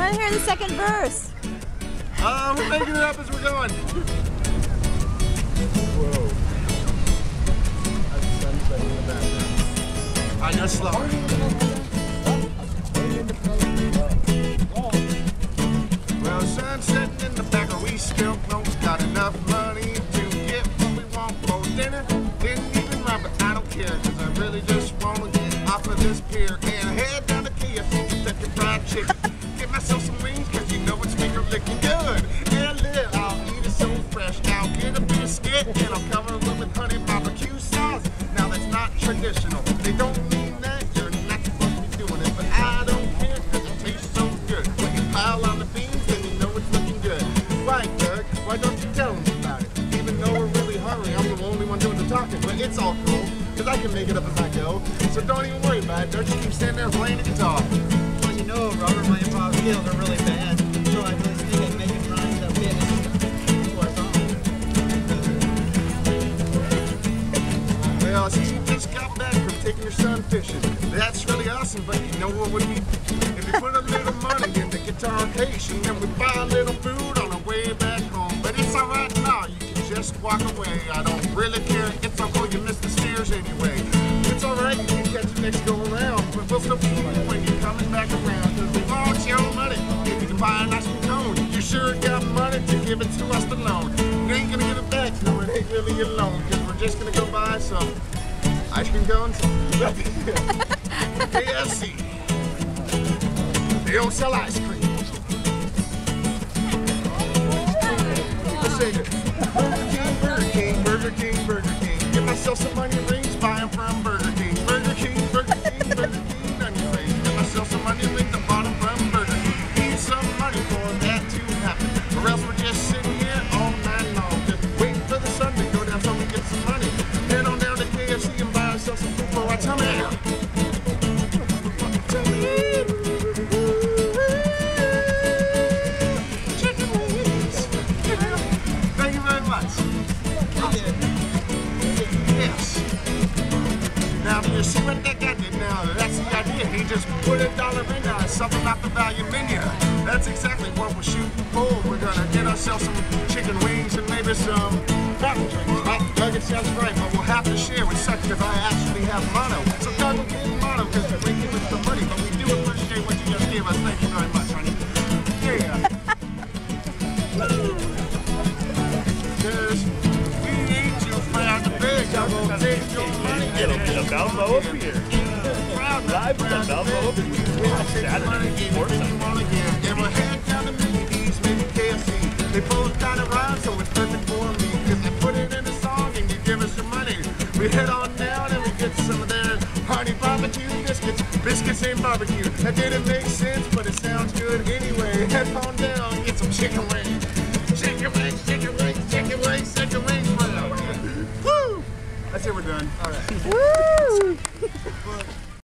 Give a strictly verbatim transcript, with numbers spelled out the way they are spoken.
want to hear the second verse. Uh, we're making it up as we're going. Whoa. That's sunset in the background. I go slower. Well, sun setting in the back of we still don't got enough money to get what we want for dinner. Didn't even run, but I don't care, cause I really just want to get off of this pier and head down to K F C to get the fried chicken. Get myself some wings, cause you know it's finger licking good. And a little, I'll eat it so fresh. I'll get a biscuit and I'll cover it with honey barbecue sauce. Now that's not traditional. They don't mean that you're not supposed to be doing it, but I don't care, cause it tastes so good. When you pile on the beans, then you know it's looking good. Right, Doug? Why don't you tell them about it? Even though we're really hungry, I'm the only one doing the talking, but it's all cool, cause I can make it up as I go. So don't even worry about it. Don't you keep standing there playing the guitar. Well, you know, Robert, my improv skills are really bad, so I really think I make it rhyme that fit into our song. Well, since you just got back from taking your son fishing, that's really awesome, but you know what would be? If you put a little money in the guitar case and then we buy a little food on our way back home. But it's alright now, you can just walk away. I don't really care, it's all cool, you missed the steers anyway. It's alright, you can catch the next go around, but we'll still be here when you're coming back around. Cause we want your money, if you can buy a nice cone. You sure got money to give it to us alone. You ain't gonna give it back, no it ain't really your loan. Cause we're just gonna go buy some ice cream cones. K F C. They don't sell ice cream. Let's sing it. Burger King, Burger King, Burger King, Burger King. Get myself some onion rings, buy them from Burger King. Burger King, Burger King, Burger King, onion rings. Get myself some onion rings, I bought them from Burger King. Need some money for that to happen, or else we're just sitting here all night long, just waiting for the sun to go down so we get some money. Head on down to K F C and buy ourselves some food for our tummy. Chicken wings. Thank you very much. Yes. Now, do you see what that guy did now? That's the idea. He just put a dollar in there and something about the value menu. That's exactly what we're shooting for. We're gonna get ourselves some chicken wings and maybe some fountain drinks. Right? Doug, it sounds right, but we'll have to share with such because I actually have mono. So Doug will get mono because we're giving us the money, but we do appreciate what you just gave us. Thank you very much, honey. Yeah. Because we ain't too proud to beg. I'm gonna take your money. Get a Balbo over here. Live with the Balbo over here. Saturday, sports Sunday. And we're heading down to Mickey D's, maybe K F C. They both kind of rhyme, so it's perfect for me. Cause they put it in a song and you give us your money. We head on down and we get some of their honey barbecue biscuits. Biscuits ain't barbecue. That didn't make sense, but it sounds good anyway. Head on down and get some chicken wings. Chicken wings, chicken wings, chicken wings, chicken wings. Woo! That's it, we're done. All right. Woo!